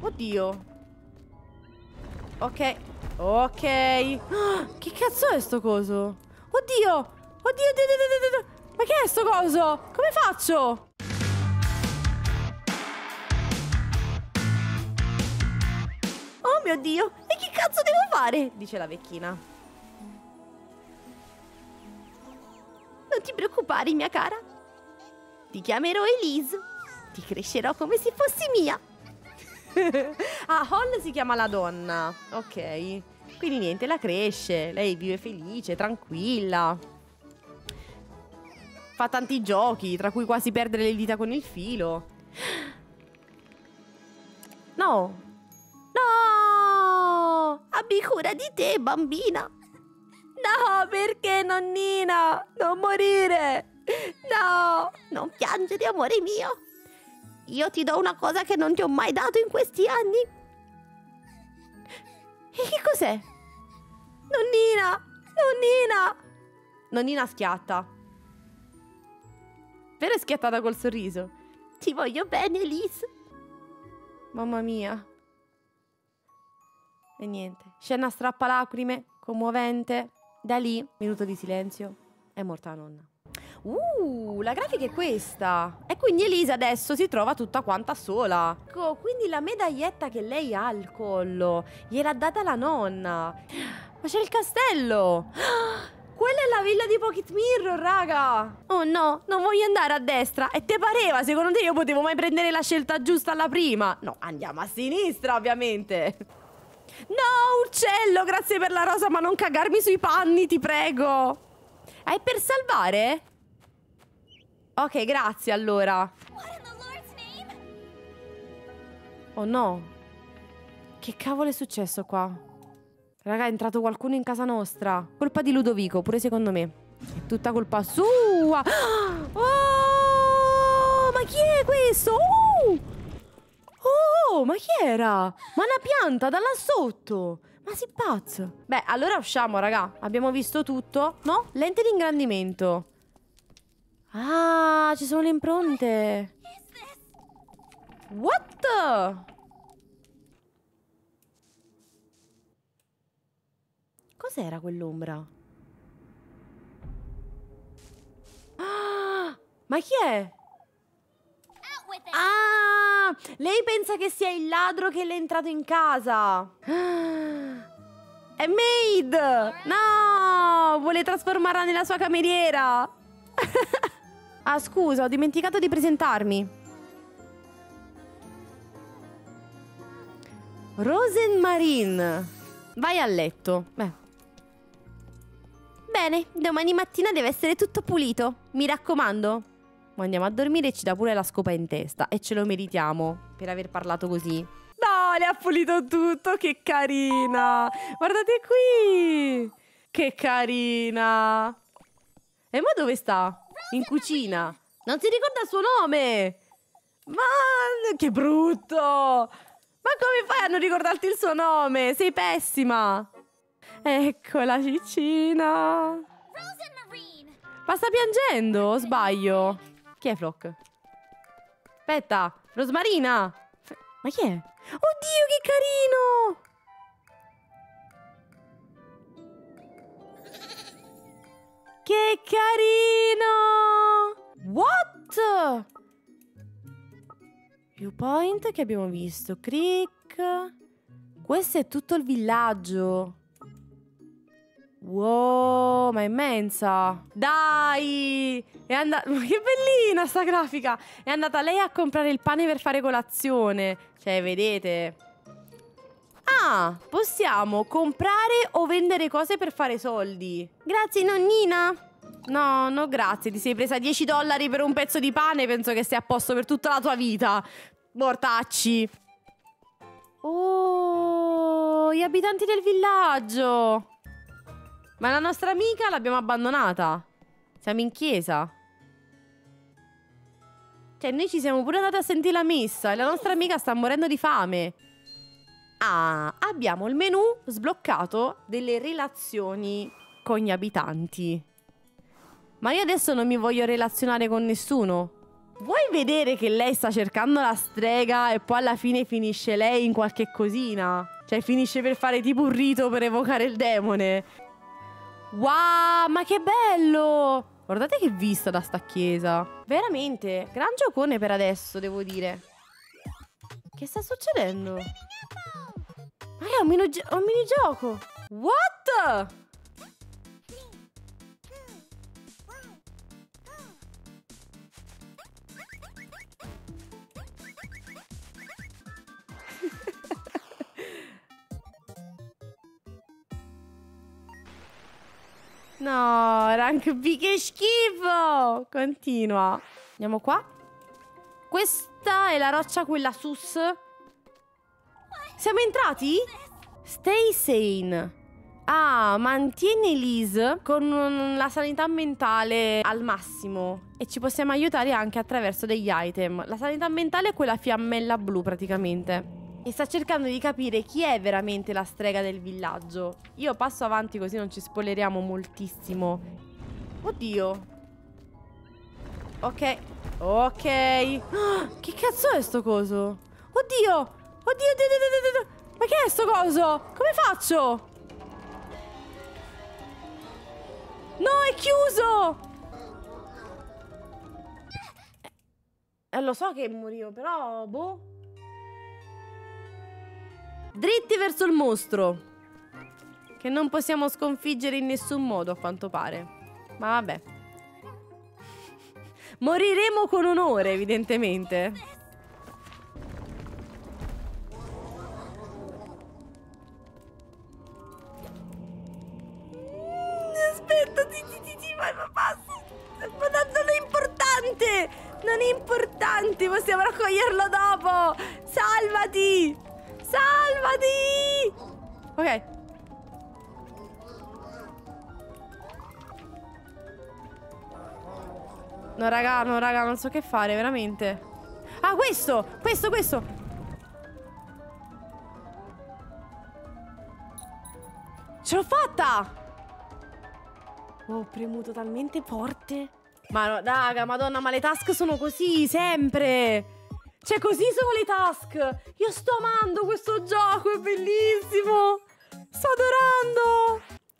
Oddio. Ok. Ok. Che cazzo è sto coso? Oddio. Oddio, oddio. Ma che è sto coso? Come faccio? Oh mio Dio. E che cazzo devo fare? Dice la vecchina. Non ti preoccupare, mia cara. Ti chiamerò Elise. Ti crescerò come se fossi mia. Ah, Hall si chiama la donna. Ok. Quindi niente, la cresce. Lei vive felice, tranquilla. Fa tanti giochi, tra cui quasi perdere le dita con il filo. No. No! Abbi cura di te, bambina. No, perché, nonnina? Non morire. No, non piangere, amore mio. Io ti do una cosa che non ti ho mai dato in questi anni. E che cos'è? Nonnina! Nonnina! Nonnina schiatta. Però è schiattata col sorriso. Ti voglio bene, Elise. Mamma mia. E niente. Scena strappalacrime, commovente. Da lì, minuto di silenzio, è morta la nonna. La grafica è questa. E quindi Elisa adesso si trova tutta quanta sola. Ecco, quindi la medaglietta che lei ha al collo gliel'ha data la nonna. Ma c'è il castello. Quella è la villa di Pocket Mirror, raga. Oh no, non voglio andare a destra. E te pareva? Secondo te io potevo mai prendere la scelta giusta alla prima? No, andiamo a sinistra, ovviamente. No, uccello, grazie per la rosa, ma non cagarmi sui panni, ti prego. È per salvare? Ok, grazie allora. Oh no. Che cavolo è successo qua? Raga, è entrato qualcuno in casa nostra. Colpa di Ludovico, pure secondo me. È tutta colpa sua. Oh, ma chi è questo? Oh, ma chi era? Ma una pianta da là sotto. Ma sei pazzo? Beh, allora usciamo, raga. Abbiamo visto tutto, no? Lente di ingrandimento. Ah, ci sono le impronte. What? Cos'era quell'ombra? Ah, ma chi è? Ah, lei pensa che sia il ladro che le è entrato in casa. È Maid. No, vuole trasformarla nella sua cameriera. Ah, scusa, ho dimenticato di presentarmi. Rosemarine. Vai a letto. Bene, domani mattina deve essere tutto pulito. Mi raccomando. Ma andiamo a dormire e ci dà pure la scopa in testa. E ce lo meritiamo per aver parlato così. No, le ha pulito tutto, che carina. Guardate qui. Che carina. E ma dove sta? In cucina. Non si ricorda il suo nome. Ma che brutto. Ma come fai a non ricordarti il suo nome? Sei pessima. Ecco la ciccina. Ma sta piangendo o sbaglio? Chi è Flock? Aspetta, Rosmarina. Ma chi è? Oddio, che carino. Che carino. What? Viewpoint che abbiamo visto. Crick. Questo è tutto il villaggio. Wow, ma è immensa. Dai. È andata... Che bellina sta grafica. È andata lei a comprare il pane per fare colazione. Cioè, vedete. Ah, possiamo comprare o vendere cose per fare soldi. Grazie, nonnina. No, no, grazie. Ti sei presa $10 per un pezzo di pane. Penso che sia a posto per tutta la tua vita. Mortacci. Oh, gli abitanti del villaggio. Ma la nostra amica l'abbiamo abbandonata. Siamo in chiesa. Cioè, noi ci siamo pure andati a sentire la messa e la nostra amica sta morendo di fame. Ah, abbiamo il menù sbloccato delle relazioni con gli abitanti. Ma io adesso non mi voglio relazionare con nessuno. Vuoi vedere che lei sta cercando la strega e poi alla fine finisce lei in qualche cosina? Cioè finisce per fare tipo un rito per evocare il demone. Wow, ma che bello! Guardate che vista da sta chiesa. Veramente, gran giocone per adesso, devo dire. Che sta succedendo? Ma è un minigioco. What? No, rank B, che schifo. Continua. Andiamo qua. Questa è la roccia, quella sus. Siamo entrati? Stay sane. Ah, mantieni Liz con la sanità mentale al massimo. E ci possiamo aiutare anche attraverso degli item. La sanità mentale è quella fiammella blu praticamente. E sta cercando di capire chi è veramente la strega del villaggio. Io passo avanti così non ci spoileriamo moltissimo. Oddio. Ok. Ok. Ah, che cazzo è sto coso? Oddio. Oddio, oddio, oddio, oddio. Ma che è sto coso? Come faccio? No, è chiuso. Lo so che morivo, però boh. Dritti verso il mostro, che non possiamo sconfiggere in nessun modo, a quanto pare. Ma vabbè. Moriremo con onore, evidentemente. Aspetta, vai, passa. Ma non è importante. Non è importante, possiamo raccoglierlo dopo. Salvati. Salvati! Ok. No, raga, non so che fare, veramente. Ah, questo! Questo! Ce l'ho fatta! Oh, ho premuto talmente forte. Ma no, raga, madonna, ma le task sono così, sempre! Cioè, così sono le task. Io sto amando questo gioco, è bellissimo. Sto adorando.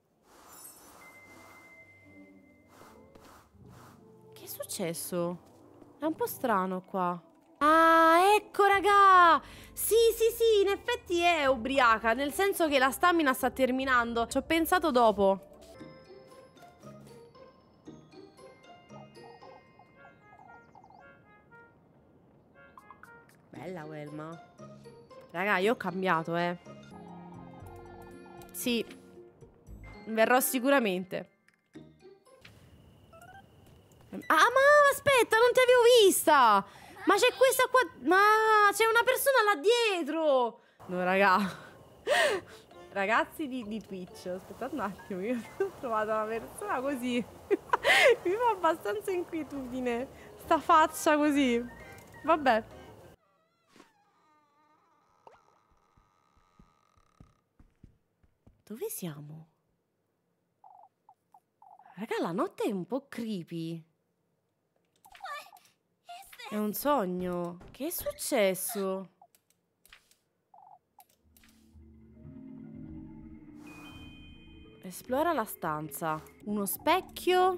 Che è successo? È un po' strano qua. Ah, ecco, raga. Sì, in effetti è ubriaca, nel senso che la stamina sta terminando. Ci ho pensato dopo. Bella Welma. Raga, io ho cambiato, Sì. Verrò sicuramente. Ah, ma aspetta, non ti avevo vista. Ma c'è questa qua. Ma c'è una persona là dietro. No, raga. Ragazzi di Twitch, aspettate un attimo, io ho trovato una persona così. Mi fa abbastanza inquietudine sta faccia così. Vabbè. Dove siamo? Raga, la notte è un po' creepy. È un sogno. Che è successo? Esplora la stanza. Uno specchio.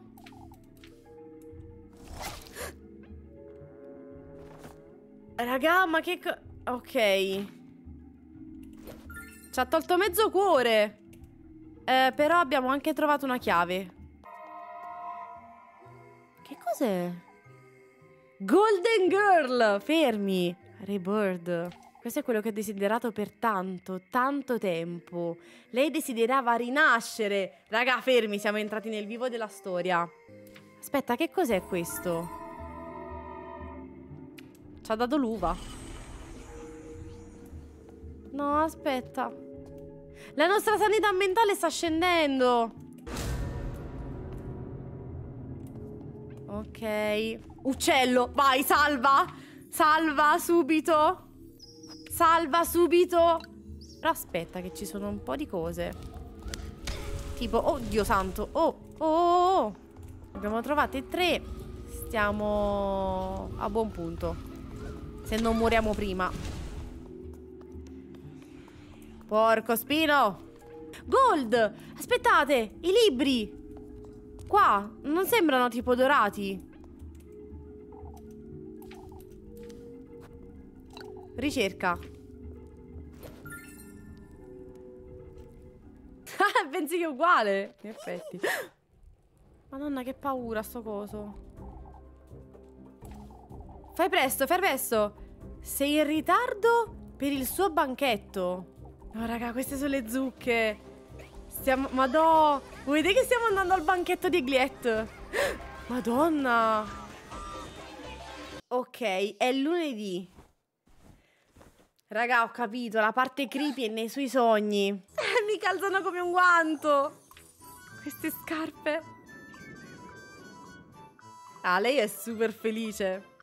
Raga, ma che... Ok. Ci ha tolto mezzo cuore. Però abbiamo anche trovato una chiave. Che cos'è? Golden Girl. Fermi. Rebirth. Questo è quello che ho desiderato per tanto tempo. Lei desiderava rinascere. Raga, fermi, siamo entrati nel vivo della storia. Aspetta, che cos'è questo? Ci ha dato l'uva. No, aspetta. La nostra sanità mentale sta scendendo. Ok. Uccello, vai, salva. Salva subito. Salva subito. Però aspetta che ci sono un po' di cose. Tipo, oh Dio santo. Oh. Abbiamo trovate 3. stiamo a buon punto. Se non moriamo prima. Porco spino! Gold! Aspettate! I libri! Qua non sembrano tipo dorati. Ricerca. Pensi che è uguale? In effetti. Madonna, che paura sto coso. Fai presto, fai presto. Sei in ritardo per il suo banchetto. No, raga, queste sono le zucche. Stiamo... Madò. Vuoi vedere che stiamo andando al banchetto di Gliet? Madonna. Ok, è lunedì. Raga, ho capito, la parte creepy è nei suoi sogni. Mi calzano come un guanto. Queste scarpe. Ah, lei è super felice.